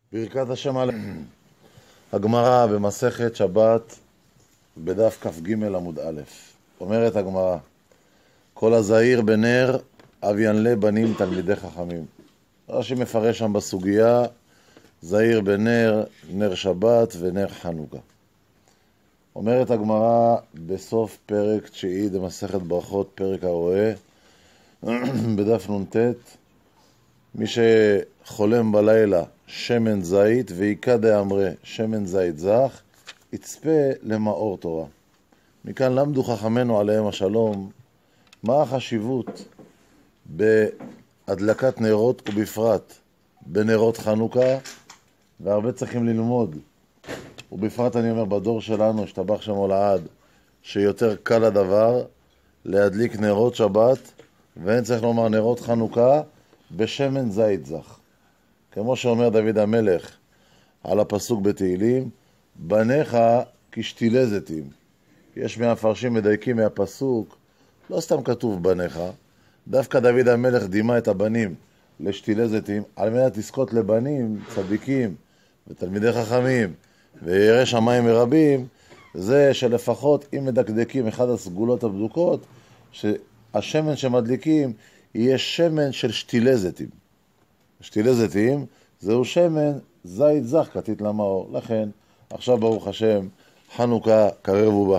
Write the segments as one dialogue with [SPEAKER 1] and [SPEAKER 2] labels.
[SPEAKER 1] ברכת השם על הגמרא במסכת שבת בדף כ"ג עמוד א'. אומרת הגמרא, כל הזעיר בנר אב ינלה בנים תלמידי חכמים. רש"י מפרש שם בסוגיה זעיר בנר, נר שבת ונר חנוכה. אומרת הגמרא בסוף פרק 9 במסכת ברכות, פרק הרואה, בדף נ"ט, מי שחולם בלילה שמן זית ויקא דאמרי שמן זית זך, יצפה למאור תורה. מכאן למדו חכמינו עליהם השלום מה החשיבות בהדלקת נרות ובפרט בנרות חנוכה, והרבה צריכים ללמוד, ובפרט אני אומר בדור שלנו השתבח שמו לעד, שיותר קל הדבר להדליק נרות שבת, ואין צריך לומר נרות חנוכה בשמן זית זך. כמו שאומר דוד המלך על הפסוק בתהילים, בניך כשתילי זיתים. יש מהפרשים מדייקים מהפסוק, לא סתם כתוב בניך, דווקא דוד המלך דימה את הבנים לשתילי זיתים, על מנת לזכות לבנים צדיקים ותלמידי חכמים וירא שמיים מרבים, זה שלפחות אם מדקדקים אחד הסגולות הבדוקות, שהשמן שמדליקים יהיה שמן של שתילי זיתים. שתילי זיתים זהו שמן זית זך כתית למאור. לכן עכשיו ברוך השם חנוכה קרב ובא,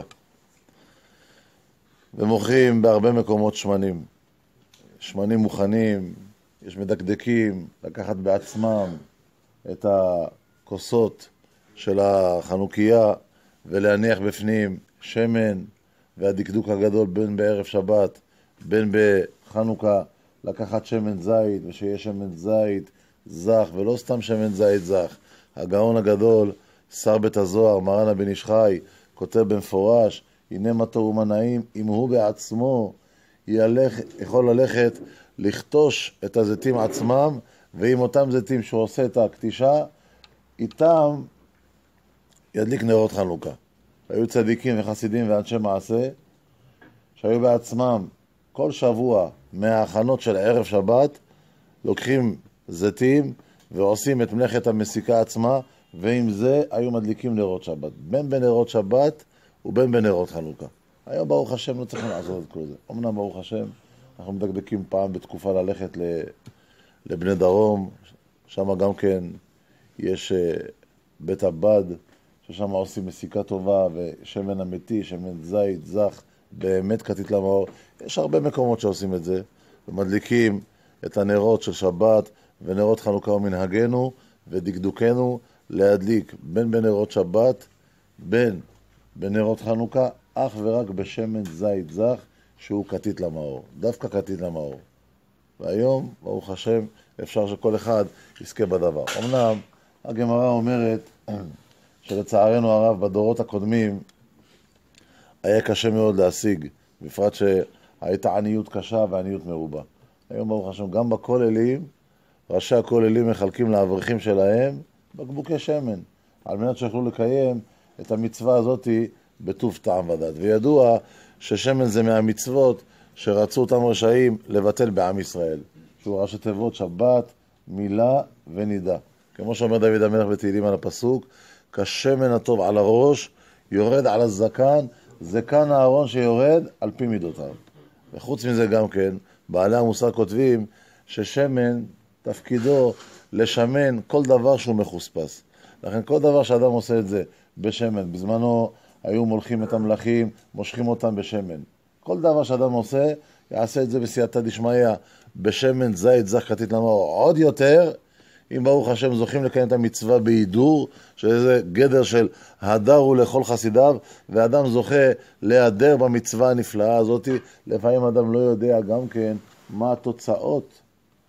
[SPEAKER 1] ומוכרים בהרבה מקומות שמנים מוכנים. יש מדקדקים לקחת בעצמם את הכוסות של החנוכיה ולהניח בפנים שמן, והדקדוק הגדול בין בערב שבת בין בחנוכה לקחת שמן זית, ושיהיה שמן זית זך ולא סתם שמן זית זך. הגאון הגדול שר בית הזוהר מרן הבן איש חי כותב במפורש, הנה מה טוב ומה נעים אם הוא בעצמו יכול ללכת לכתוש את הזיתים עצמם, ועם אותם זיתים שהוא עושה את הקטישה איתם ידליק נרות חנוכה. היו צדיקים וחסידים ואנשי מעשה שהיו בעצמם כל שבוע מההכנות של ערב שבת לוקחים זיתים ועושים את מלאכת המסיקה עצמה, ועם זה היו מדליקים נרות שבת, בין בנרות שבת ובין בנרות חנוכה. היום ברוך השם לא צריכים לעשות את כל זה. אמנם ברוך השם אנחנו מדקדקים פעם בתקופה ללכת לבני דרום, שם גם כן יש בית הבד ששם עושים מסיקה טובה ושמן אמיתי, שמן זית זך באמת כתית למאור. יש הרבה מקומות שעושים את זה ומדליקים את הנרות של שבת ונרות חנוכה ומנהגנו ודקדוקנו להדליק בין בנרות שבת בין בנרות חנוכה אך ורק בשמן זית זך שהוא כתית למאור, דווקא כתית למאור. והיום ברוך השם אפשר שכל אחד יזכה בדבר. אמנם הגמרא אומרת שלצערנו הרב בדורות הקודמים היה קשה מאוד להשיג, בפרט שהייתה עניות קשה ועניות מרובה. היום ברוך השם גם בכוללים, ראשי הכוללים מחלקים לאברכים שלהם בקבוקי שמן, על מנת שיוכלו לקיים את המצווה הזאת בטוב טעם ודעת. וידוע ששמן זה מהמצוות שרצו אותם רשעים לבטל בעם ישראל, שהוא ראשי תיבות שבת, מילה ונידה. כמו שאומר דוד המלך בתהילים על הפסוק, כשמן הטוב על הראש יורד על הזקן, זקן הארון שיורד על פי מידותיו. וחוץ מזה גם כן בעלי המוסר כותבים ששמן תפקידו לשמן כל דבר שהוא מחוספס. לכן כל דבר שאדם עושה את זה בשמן, בזמנו היו מולכים את המלכים, מושכים אותם בשמן. כל דבר שאדם עושה, יעשה את זה בסייעתא דשמיא, בשמן זית זך כתית למאור. עוד יותר, אם ברוך השם זוכים לקיים את המצווה בהידור, שזה גדר של הדר הוא לכל חסידיו, ואדם זוכה להיעדר במצווה הנפלאה הזאת. לפעמים אדם לא יודע גם כן מה התוצאות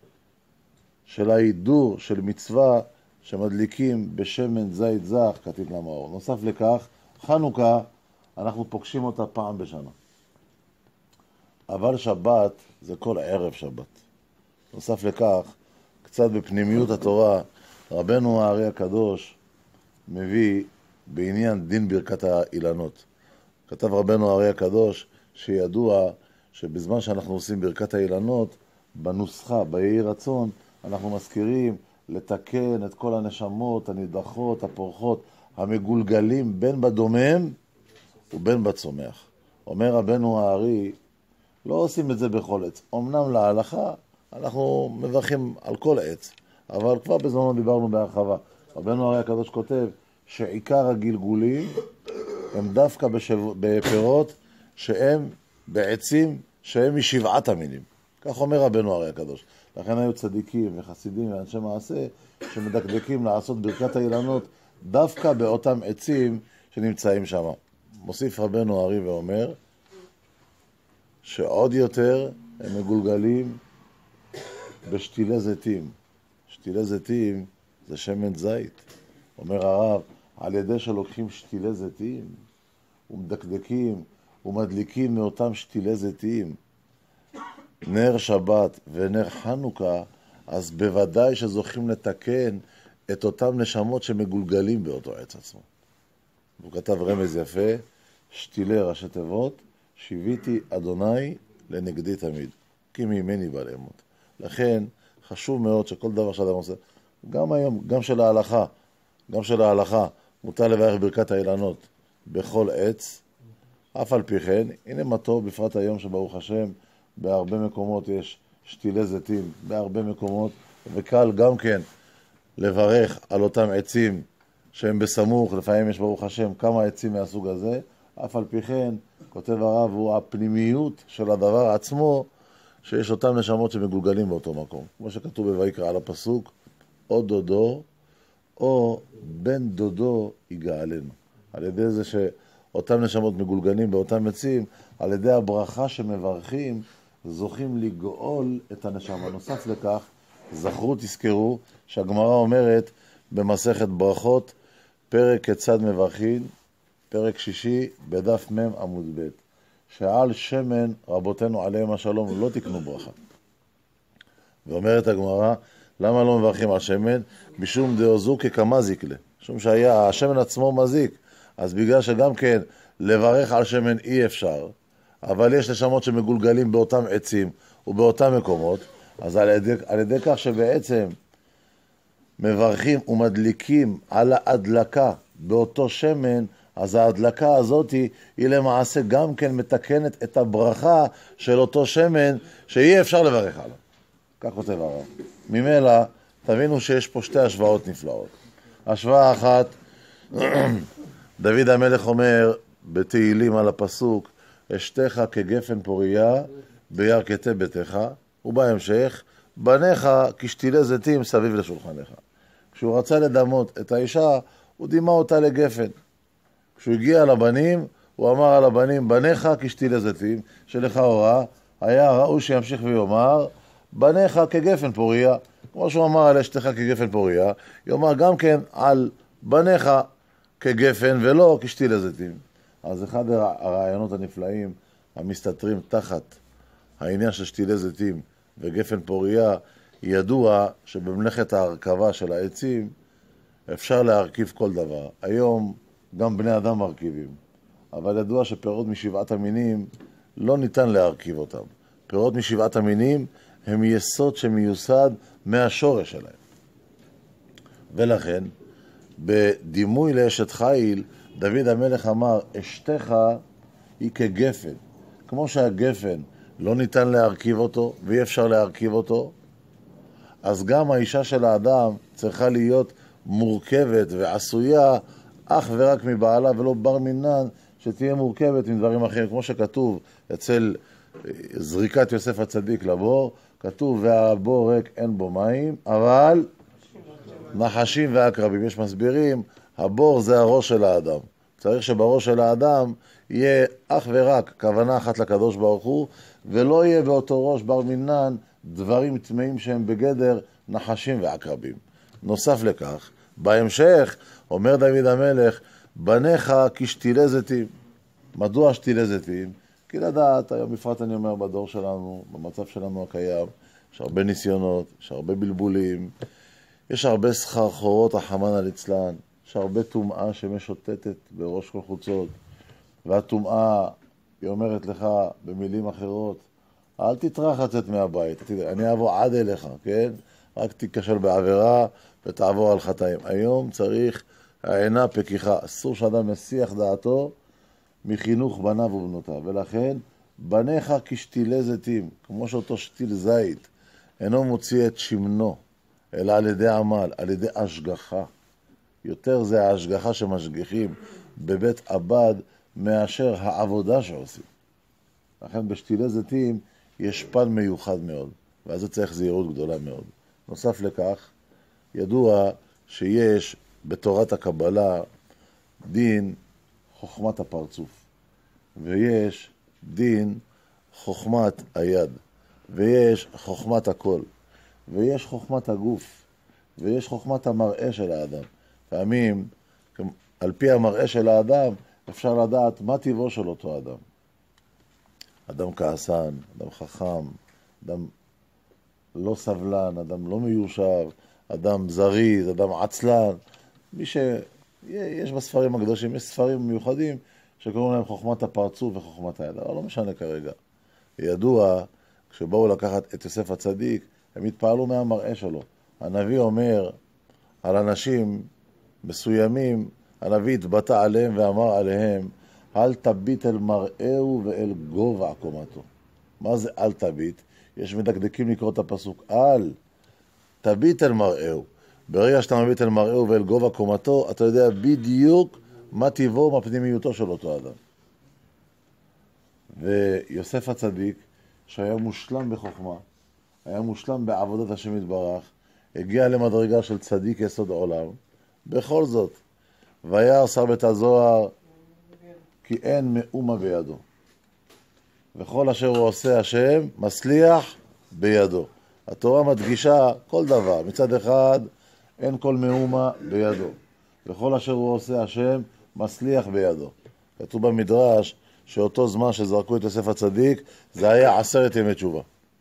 [SPEAKER 1] של ההידור של מצווה שמדליקים בשמן זית זך כתית למאור. נוסף לכך, חנוכה אנחנו פוגשים אותה פעם בשנה, אבל שבת זה כל ערב שבת. נוסף לכך, קצת בפנימיות התורה, רבנו הארי הקדוש מביא בעניין דין ברכת האילנות. כתב רבנו הארי הקדוש שידוע שבזמן שאנחנו עושים ברכת האילנות, בנוסחה, ביהי רצון, אנחנו מזכירים לתקן את כל הנשמות, הנידחות, הפורחות, המגולגלים בין בדומם ובין בצומח. אומר רבנו הארי, לא עושים את זה בכל עץ. אמנם להלכה, אנחנו מברכים על כל עץ, אבל כבר בזמנו דיברנו בהרחבה. רבנו הארי הקדוש כותב שעיקר הגלגולים הם דווקא בפירות שהם בעצים שהם משבעת המינים. כך אומר רבנו הארי הקדוש. לכן היו צדיקים וחסידים ואנשי מעשה שמדקדקים לעשות ברכת האילנות דווקא באותם עצים שנמצאים שם. מוסיף רבנו הארי ואומר שעוד יותר הם מגולגלים בשתילי זיתים. שתילי זיתים זה שמן זית. אומר הרב, על ידי שלוקחים שתילי זיתים ומדקדקים ומדליקים מאותם שתילי זיתים נר שבת ונר חנוכה, אז בוודאי שזוכים לתקן את אותם נשמות שמגולגלים באותו עץ עצמו. הוא כתב רמז יפה, שתילי ראשי תיבות, שיביתי אדוני לנגדי תמיד, כי מימני בא לאמות. לכן חשוב מאוד שכל דבר שאדם עושה, גם היום, גם של ההלכה, מותר לברך ברכת האילנות בכל עץ, אף על פי כן, הנה מה טוב, בפרט היום שברוך השם, בהרבה מקומות יש שתילי זיתים, בהרבה מקומות, וקל גם כן לברך על אותם עצים שהם בסמוך, לפעמים יש ברוך השם כמה עצים מהסוג הזה, אף על פי כן, כותב הרב, הוא הפנימיות של הדבר עצמו, שיש אותם נשמות שמגולגלים באותו מקום. כמו שכתוב בויקרא על הפסוק, או דודו, או בן דודו יגאלנו. על ידי זה שאותם נשמות מגולגלים באותם עצים, על ידי הברכה שמברכים, זוכים לגאול את הנשמה. נוסף לכך, זכרו, תזכרו, שהגמרא אומרת במסכת ברכות, פרק כיצד מברכין, פרק שישי, בדף מ' עמוד ב', שעל שמן רבותינו עליהם השלום לא תקנו ברכה. ואומרת הגמרא, למה לא מברכים על שמן? משום דאוזו ככמה זיקלה. משום שהשמן עצמו מזיק, אז בגלל שגם כן לברך על שמן אי אפשר, אבל יש נשמות שמגולגלים באותם עצים ובאותם מקומות, אז על ידי כך שבעצם מברכים ומדליקים על ההדלקה באותו שמן, אז ההדלקה הזאת היא למעשה גם כן מתקנת את הברכה של אותו שמן שאי אפשר לברך עליו. כך כותב הרב. ממילא תבינו שיש פה שתי השוואות נפלאות. השוואה אחת, דוד המלך אומר בתהילים על הפסוק, אשתך כגפן פוריה בירכתי ביתך, ובהמשך, בניך כשתילי זיתים סביב לשולחנך. כשהוא רצה לדמות את האישה, הוא דימה אותה לגפן. כשהוא הגיע לבנים, הוא אמר על הבנים, בניך כשתילי זיתים, שלכאורה היה ראוי שימשיך ויאמר, בניך כגפן פוריה. כמו שהוא אמר על אשתך כגפן פוריה, יאמר גם כן על בניך כגפן ולא כשתילי זיתים. אז אחד הרעיונות הנפלאים המסתתרים תחת העניין של שתילי זיתים וגפן פוריה, ידוע שבמלאכת ההרכבה של העצים אפשר להרכיב כל דבר. היום גם בני אדם מרכיבים, אבל ידוע שפירות משבעת המינים לא ניתן להרכיב אותם. פירות משבעת המינים הם יסוד שמיוסד מהשורש שלהם. ולכן, בדימוי לאשת חיל, דוד המלך אמר, אשתך היא כגפן. כמו שהגפן לא ניתן להרכיב אותו, ואי אפשר להרכיב אותו, אז גם האישה של האדם צריכה להיות מורכבת ועשויה אך ורק מבעלה, ולא בר מינן שתהיה מורכבת עם דברים אחרים. כמו שכתוב אצל זריקת יוסף הצדיק לבור, כתוב והבור ריק אין בו מים, אבל נחשים ועקרבים. יש מסבירים, הבור זה הראש של האדם. צריך שבראש של האדם יהיה אך ורק כוונה אחת לקדוש ברוך הוא, ולא יהיה באותו ראש בר מינן דברים טמאים שהם בגדר נחשים ועקרבים. נוסף לכך, בהמשך אומר דוד המלך, בניך כשתילי זיתים. מדוע שתילי זיתים? כי לדעת, היום בפרט אני אומר בדור שלנו, במצב שלנו הקיים, יש הרבה ניסיונות, יש הרבה בלבולים, יש הרבה סחרחורות, החמן על אצלן, יש הרבה טומאה שמשוטטת בראש כל חוצות, והטומאה היא אומרת לך במילים אחרות, אל תטרח לצאת מהבית, אני אבוא עד אליך, כן? רק תיכשל בעבירה ותעבור על חטאים. היום צריך העינה פקיחה, אסור שאדם מסיח דעתו מחינוך בניו ובנותיו, ולכן בניך כשתילי זיתים, כמו שאותו שתיל זית אינו מוציא את שמנו, אלא על ידי עמל, על ידי השגחה. יותר זה ההשגחה שמשגיחים בבית עבד מאשר העבודה שעושים. לכן בשתילי זיתים יש פן מיוחד מאוד, ואז זה צריך זהירות גדולה מאוד. נוסף לכך, ידוע שיש בתורת הקבלה דין חוכמת הפרצוף, ויש דין חוכמת היד, ויש חוכמת הכל, ויש חוכמת הגוף, ויש חוכמת המראה של האדם. פעמים, על פי המראה של האדם, אפשר לדעת מה טבעו של אותו אדם. אדם כעסן, אדם חכם, אדם לא סבלן, אדם לא מיושב, אדם זריז, אדם עצלן. יש בספרים הקדושים, יש ספרים מיוחדים שקוראים להם חוכמת הפרצוף וחוכמת היד, אבל לא משנה כרגע. ידוע, כשבאו לקחת את יוסף הצדיק, הם התפעלו מהמראה שלו. הנביא אומר על אנשים מסוימים, הנביא התבטא עליהם ואמר עליהם, אל תביט אל מראהו ואל גובה קומתו. מה זה אל תביט? יש מדקדקים לקרוא את הפסוק, אל תביט אל מראהו. ברגע שאתה מביט אל מראהו ואל גובה קומתו, אתה יודע בדיוק מה טבעו, מה פנימיותו של אותו אדם. ויוסף הצדיק, שהיה מושלם בחוכמה, היה מושלם בעבודת השם יתברך, הגיע למדרגה של צדיק יסוד עולם, בכל זאת, וירא שר בית הזוהר, כי אין מאומה בידו. וכל אשר הוא עושה השם, מצליח בידו. התורה מדגישה כל דבר. מצד אחד, אין כל מאומה בידו. וכל אשר הוא עושה השם, מצליח בידו. כתוב במדרש, שאותו זמן שזרקו את יוסף הצדיק, זה היה 10 ימי תשובה.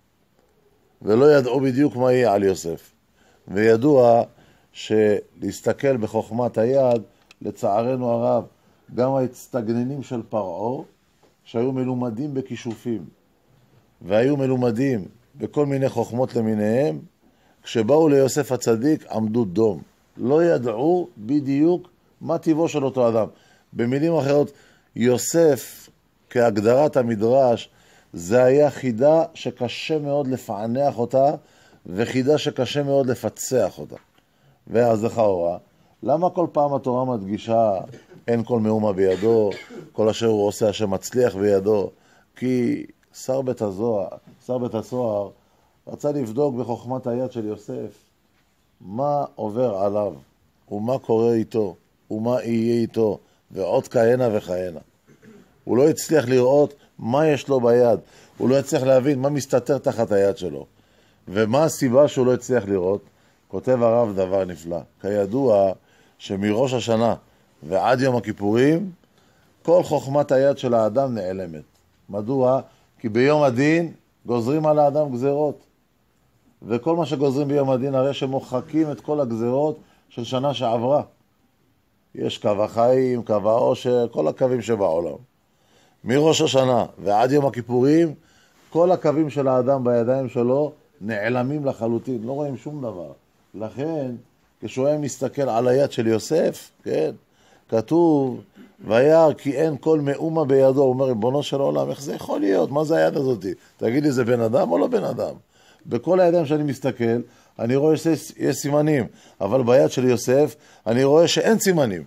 [SPEAKER 1] ולא ידעו בדיוק מה יהיה על יוסף. וידוע שלהסתכל בחוכמת היד, לצערנו הרב, גם ההצטגננים של פרעה, שהיו מלומדים בכישופים, והיו מלומדים בכל מיני חוכמות למיניהם, כשבאו ליוסף הצדיק עמדו דום. לא ידעו בדיוק מה טבעו של אותו אדם. במילים אחרות, יוסף, כהגדרת המדרש, זה היה חידה שקשה מאוד לפענח אותה, וחידה שקשה מאוד לפצח אותה. ואז לכאורה, למה כל פעם התורה מדגישה אין כל מאומה בידו, כל אשר הוא עושה השם מצליח בידו? כי שר בית הסוהר רצה לבדוק בחוכמת היד של יוסף מה עובר עליו, ומה קורה איתו, ומה יהיה איתו, ועוד כהנה וכהנה. הוא לא הצליח לראות מה יש לו ביד, הוא לא הצליח להבין מה מסתתר תחת היד שלו. ומה הסיבה שהוא לא הצליח לראות? כותב הרב דבר נפלא. כידוע שמראש השנה ועד יום הכיפורים, כל חוכמת היד של האדם נעלמת. מדוע? כי ביום הדין גוזרים על האדם גזרות. וכל מה שגוזרים ביום הדין הרי שמוחקים את כל הגזרות של שנה שעברה. יש קו החיים, קו העושר, כל הקווים שבעולם. מראש השנה ועד יום הכיפורים, כל הקווים של האדם בידיים שלו נעלמים לחלוטין, לא רואים שום דבר. לכן, כשהוא היה מסתכל על היד של יוסף, כן, כתוב, וירא כי אין כל מאומה בידו. הוא אומר, ריבונו של עולם, איך זה יכול להיות? מה זה היד הזאת? תגיד לי, זה בן אדם או לא בן אדם? בכל הידיים שאני מסתכל, אני רואה שיש סימנים, אבל ביד של יוסף, אני רואה שאין סימנים.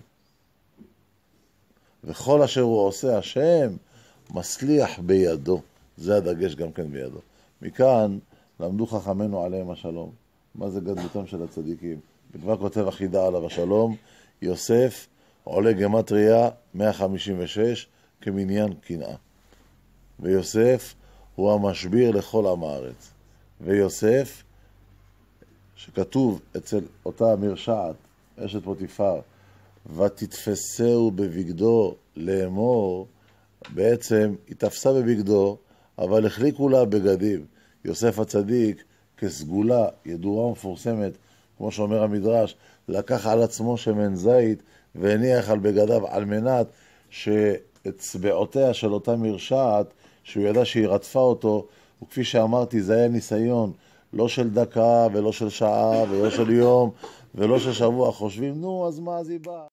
[SPEAKER 1] וכל אשר הוא עושה השם, מצליח בידו. זה הדגש גם כן בידו. מכאן למדו חכמנו עליהם השלום. מה זה גדלותם של הצדיקים? וכבר כותב החידה עליו השלום, יוסף עולה גמטריה 156 כמניין קנאה. ויוסף הוא המשביר לכל עם הארץ. ויוסף, שכתוב אצל אותה מרשעת, אשת פוטיפר, ותתפסהו בבגדו לאמור, בעצם היא תפסה בבגדו, אבל החליקו לה בגדים. יוסף הצדיק, כסגולה ידועה ומפורסמת, כמו שאומר המדרש, לקח על עצמו שמן זית והניח על בגדיו, על מנת שאצבעותיה של אותה מרשעת, שהוא ידע שהיא רדפה אותו, וכפי שאמרתי, זה היה ניסיון לא של דקה ולא של שעה ולא של יום ולא של שבוע, חושבים, נו, אז מה, אז היא באה.